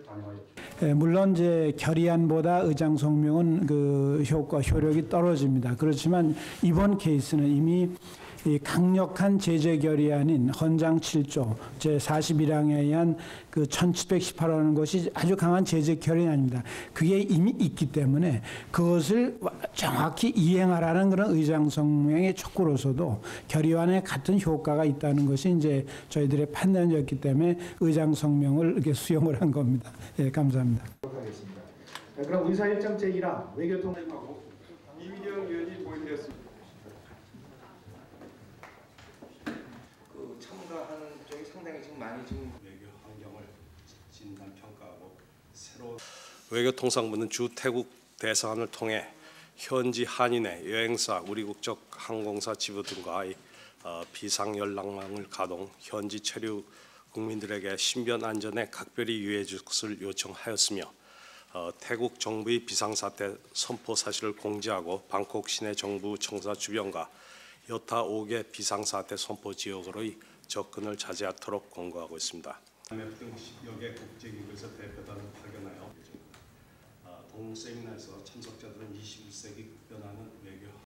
물론 이제 결의안보다 의장성명은 그 효력이 떨어집니다. 그렇지만 이번 케이스는 이미 이 강력한 제재 결의안인 헌장 7조 제41항에 의한 그 1718호라는 것이 아주 강한 제재 결의안입니다. 그게 이미 있기 때문에 그것을 정확히 이행하라는 그런 의장성명의 촉구로서도 결의안에 같은 효과가 있다는 것이 이제 저희들의 판단이었기 때문에 의장성명을 이렇게 수용을 한 겁니다. 예, 감사합니다. 하겠습니다. 그럼 의사일정 제1항 외교통하고 이미경 의원이 보인되었습니다. 그 참가하는 쪽이 상당히 지금 많이 지금 외교 환경을 진단 평가하고 새로운 외교통상부는 주 태국 대사관을 통해 현지 한인의 여행사, 우리 국적 항공사 지부 등과의 비상 연락망을 가동, 현지 체류 국민들에게 신변 안전에 각별히 유의해 줄 것을 요청하였으며 태국 정부의 비상사태 선포 사실을 공지하고 방콕 시내 정부 청사 주변과 여타 5개 비상사태 선포 지역으로의 접근을 자제하도록 권고하고 있습니다. IMF 등 10여 개 국제기구에서 대표단을 파견하여 동세미나에서 참석자들은 21세기 급변하는 외교